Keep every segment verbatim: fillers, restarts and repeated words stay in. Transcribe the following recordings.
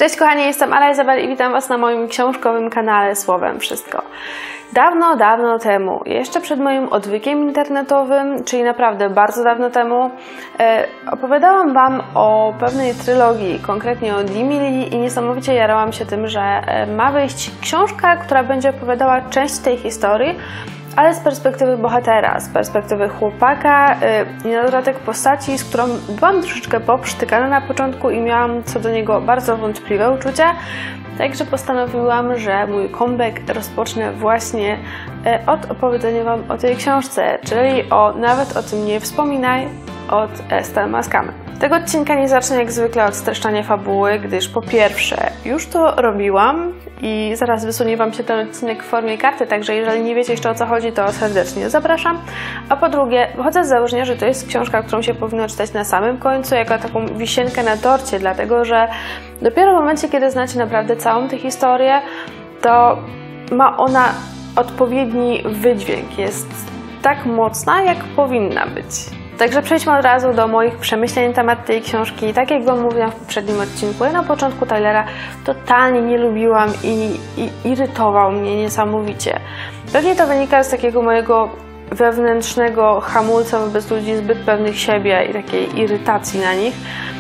Cześć kochani, jestem Ala Izabel i witam Was na moim książkowym kanale Słowem Wszystko. Dawno, dawno temu, jeszcze przed moim odwykiem internetowym, czyli naprawdę bardzo dawno temu, e, opowiadałam Wam o pewnej trylogii, konkretnie o Dimili, i niesamowicie jarałam się tym, że e, ma wyjść książka, która będzie opowiadała część tej historii, ale z perspektywy bohatera, z perspektywy chłopaka i na dodatek postaci, z którą byłam troszeczkę poprztykana na początku i miałam co do niego bardzo wątpliwe uczucia. Także postanowiłam, że mój comeback rozpocznę właśnie od opowiedzenia Wam o tej książce, czyli o Nawet o tym nie wspominaj od Esther Mascamy. Tego odcinka nie zacznę jak zwykle od streszczania fabuły, gdyż po pierwsze już to robiłam i zaraz wysunie Wam się ten odcinek w formie karty, także jeżeli nie wiecie jeszcze o co chodzi, to serdecznie zapraszam. A po drugie, wychodzę z założenia, że to jest książka, którą się powinno czytać na samym końcu, jako taką wisienkę na torcie, dlatego że dopiero w momencie, kiedy znacie naprawdę całą tę historię, to ma ona odpowiedni wydźwięk, jest tak mocna, jak powinna być. Także przejdźmy od razu do moich przemyśleń na temat tej książki. Tak jak Wam mówiłam w poprzednim odcinku, ja na początku Tylera totalnie nie lubiłam i, i irytował mnie niesamowicie. Pewnie to wynika z takiego mojego wewnętrznego hamulca wobec ludzi zbyt pewnych siebie i takiej irytacji na nich.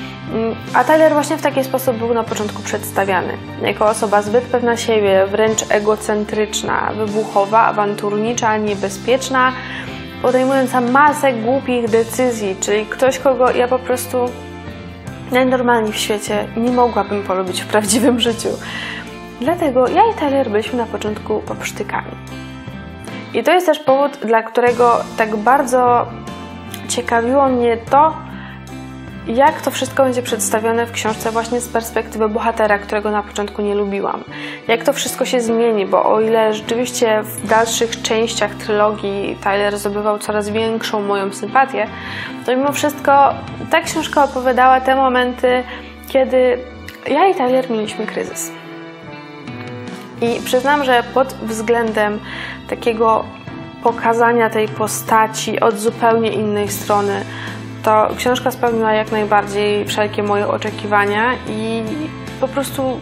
A Tyler właśnie w taki sposób był na początku przedstawiany. Jako osoba zbyt pewna siebie, wręcz egocentryczna, wybuchowa, awanturnicza, niebezpieczna, podejmująca masę głupich decyzji, czyli ktoś, kogo ja po prostu najnormalniej w świecie nie mogłabym polubić w prawdziwym życiu. Dlatego ja i Tyler byliśmy na początku poprztykani. I to jest też powód, dla którego tak bardzo ciekawiło mnie to, jak to wszystko będzie przedstawione w książce właśnie z perspektywy bohatera, którego na początku nie lubiłam. Jak to wszystko się zmieni, bo o ile rzeczywiście w dalszych częściach trylogii Tyler zdobywał coraz większą moją sympatię, to mimo wszystko ta książka opowiadała te momenty, kiedy ja i Tyler mieliśmy kryzys. I przyznam, że pod względem takiego pokazania tej postaci od zupełnie innej strony, to książka spełniła jak najbardziej wszelkie moje oczekiwania i po prostu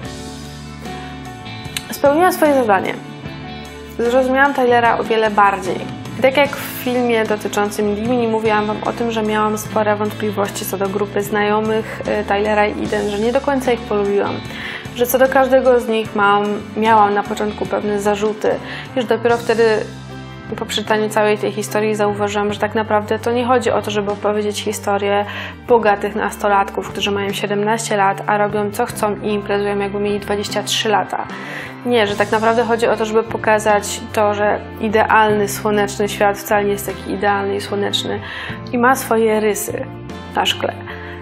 spełniła swoje zadanie. Zrozumiałam Tylera o wiele bardziej. I tak jak w filmie dotyczącym Dimini mówiłam Wam o tym, że miałam spore wątpliwości co do grupy znajomych Tylera i Eden, że nie do końca ich polubiłam. Że co do każdego z nich mam, miałam na początku pewne zarzuty, już dopiero wtedy po przeczytaniu całej tej historii zauważyłam, że tak naprawdę to nie chodzi o to, żeby opowiedzieć historię bogatych nastolatków, którzy mają siedemnaście lat, a robią co chcą i imprezują jakby mieli dwadzieścia trzy lata. Nie, że tak naprawdę chodzi o to, żeby pokazać to, że idealny, słoneczny świat wcale nie jest taki idealny i słoneczny i ma swoje rysy na szkle.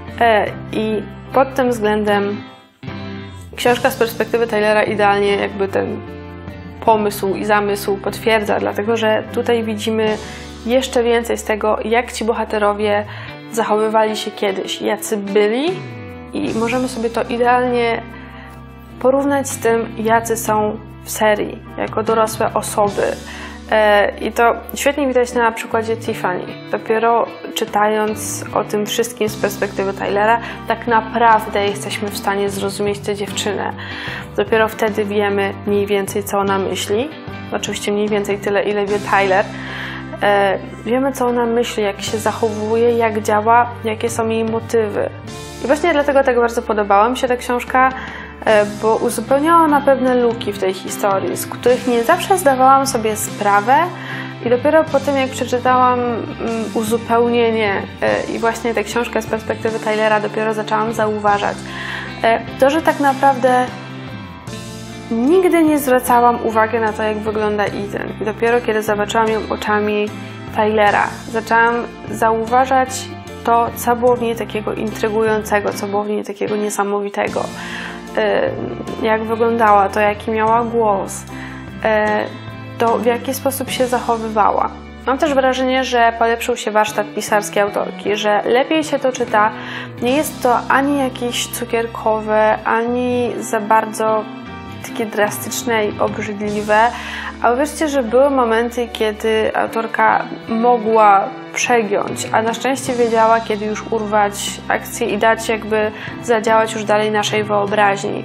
I pod tym względem książka z perspektywy Tylera idealnie jakby ten pomysł i zamysł potwierdza, dlatego że tutaj widzimy jeszcze więcej z tego, jak ci bohaterowie zachowywali się kiedyś, jacy byli, i możemy sobie to idealnie porównać z tym, jacy są w serii, jako dorosłe osoby. I to świetnie widać na przykładzie Tiffany. Dopiero czytając o tym wszystkim z perspektywy Tylera, tak naprawdę jesteśmy w stanie zrozumieć tę dziewczynę. Dopiero wtedy wiemy mniej więcej, co ona myśli. Oczywiście mniej więcej tyle, ile wie Tyler. Wiemy, co ona myśli, jak się zachowuje, jak działa, jakie są jej motywy. I właśnie dlatego tak bardzo podobała mi się ta książka, bo uzupełniała na pewne luki w tej historii, z których nie zawsze zdawałam sobie sprawę, i dopiero po tym, jak przeczytałam uzupełnienie i właśnie tę książkę z perspektywy Tylera, dopiero zaczęłam zauważać to, że tak naprawdę nigdy nie zwracałam uwagi na to, jak wygląda Eden. I dopiero kiedy zobaczyłam ją oczami Tylera, zaczęłam zauważać to, co było w niej takiego intrygującego, co było w niej takiego niesamowitego. Jak wyglądała, to jaki miała głos, to w jaki sposób się zachowywała. Mam też wrażenie, że polepszył się warsztat pisarski autorki, że lepiej się to czyta. Nie jest to ani jakieś cukierkowe, ani za bardzo takie drastyczne i obrzydliwe, a uwierzcie, że były momenty, kiedy autorka mogła przegiąć, a na szczęście wiedziała, kiedy już urwać akcję i dać jakby zadziałać już dalej naszej wyobraźni,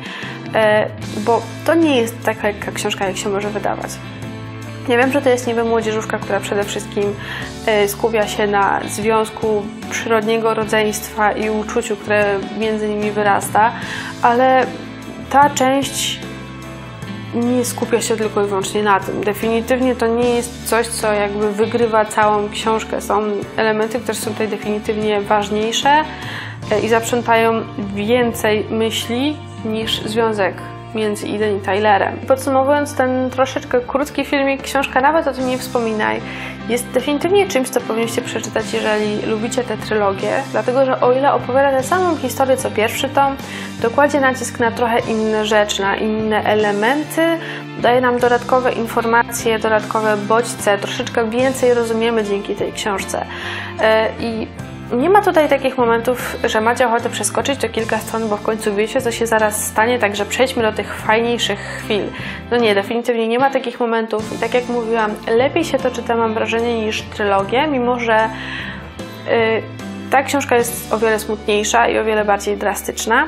bo to nie jest tak lekka książka, jak się może wydawać. Ja wiem, że to jest niby młodzieżówka, która przede wszystkim skupia się na związku przyrodniego rodzeństwa i uczuciu, które między nimi wyrasta, ale ta część nie skupia się tylko i wyłącznie na tym. Definitywnie to nie jest coś, co jakby wygrywa całą książkę. Są elementy, które są tutaj definitywnie ważniejsze i zaprzątają więcej myśli niż związek między Eden i Tylerem. Podsumowując ten troszeczkę krótki filmik, książka Nawet o tym nie wspominaj jest definitywnie czymś, co powinniście przeczytać, jeżeli lubicie tę trylogię, dlatego że o ile opowiada tę samą historię co pierwszy tom, to kładzie nacisk na trochę inne rzeczy, na inne elementy, daje nam dodatkowe informacje, dodatkowe bodźce, troszeczkę więcej rozumiemy dzięki tej książce. I nie ma tutaj takich momentów, że macie ochotę przeskoczyć to kilka stron, bo w końcu wiecie, co się zaraz stanie, także przejdźmy do tych fajniejszych chwil. No nie, definitywnie nie ma takich momentów i tak jak mówiłam, lepiej się to czyta, mam wrażenie, niż trylogię, mimo że yy, ta książka jest o wiele smutniejsza i o wiele bardziej drastyczna.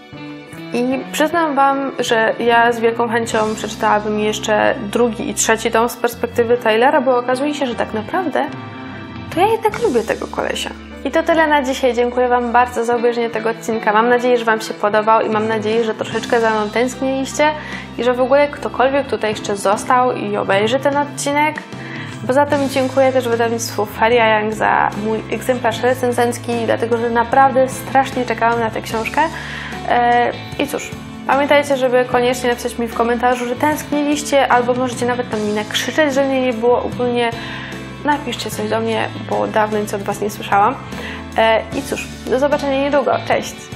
I przyznam Wam, że ja z wielką chęcią przeczytałabym jeszcze drugi i trzeci tom z perspektywy Tylera, bo okazuje się, że tak naprawdę to ja jednak lubię tego kolesia. I to tyle na dzisiaj. Dziękuję Wam bardzo za obejrzenie tego odcinka. Mam nadzieję, że Wam się podobał i mam nadzieję, że troszeczkę za mną tęskniliście i że w ogóle ktokolwiek tutaj jeszcze został i obejrzy ten odcinek. Poza tym dziękuję też wydawnictwu Faria Young za mój egzemplarz recenzencki, dlatego że naprawdę strasznie czekałam na tę książkę. I cóż, pamiętajcie, żeby koniecznie napisać mi w komentarzu, że tęskniliście, albo możecie nawet tam mi nakrzyczeć, że mnie nie było. Ogólnie napiszcie coś do mnie, bo dawno nic od Was nie słyszałam. I cóż, do zobaczenia niedługo. Cześć!